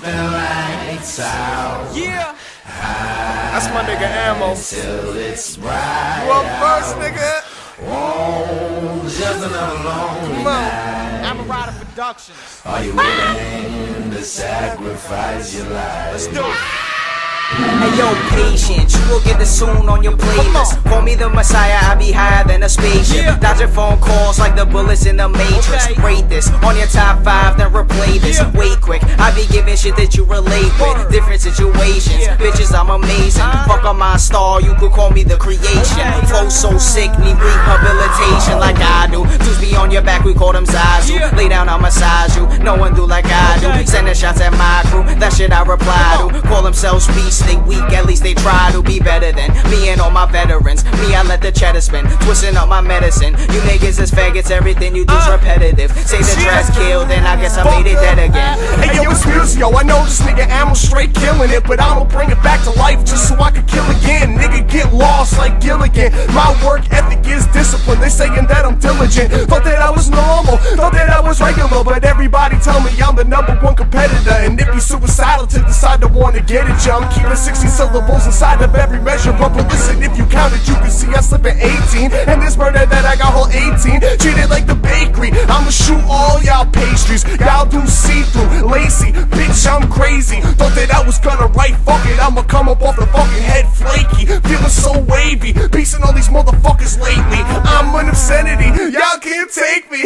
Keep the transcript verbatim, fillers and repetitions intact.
the lights out. Yeah. That's my nigga Ammo. Till it's bright. You up first, nigga? Oh, just another lonely Come on. night. I'm a rider Productions. Are you willing to sacrifice your life? Let's do it. Hey yo, patience, you will get this soon on your playlist. Call me the Messiah, I be higher than a spaceship. Yeah. Dodging phone calls like the bullets in the Matrix. Okay. Rate this on your top five, then replay this. Yeah. Wait quick, I be giving shit that you relate with. Word. Different situations, Yeah. bitches, I'm amazing. Uh. Fuck on my star, you could call me the creation. Okay. Flow so sick, need rehabilitation like I do. Dudes be on your back, we call them Zazu. Yeah. Lay down, I'll massage you. No one do like I Okay. do. Sending shots at my crew, that shit I reply Come to. on. Call themselves beasts, they weak, at least they try to be better than me and all my veterans. Me, I let the cheddar spin, twisting up my medicine. You niggas is faggots, everything you do's Uh, repetitive. Say the shit. dress killed, then I guess I made it dead again. Hey yo, it's Musio, I know this nigga Ammo straight killing it, but I'ma bring it back to life just so I can kill again. Nigga get lost like Gilligan. My work ethic is discipline, they saying that I'm diligent. Thought that I was normal, thought that I was regular, but everybody tell me I'm the number one competitor. And it'd be suicidal to decide to wanna get it, yo. I'm keeping sixty syllables inside of every measure, but listen, if you count it, you can see I slip at eighteen. And this murder that I got whole eighteen, treat it like the bakery. I'ma shoot all y'all pastries, y'all do see-through, lacy, bitch, I'm crazy. Thought that I was gonna write, fuck it, I'ma come up off the fucking head flaky. Feeling so wavy, piecing all these motherfuckers lately. I'm an obscenity, y'all can't take me.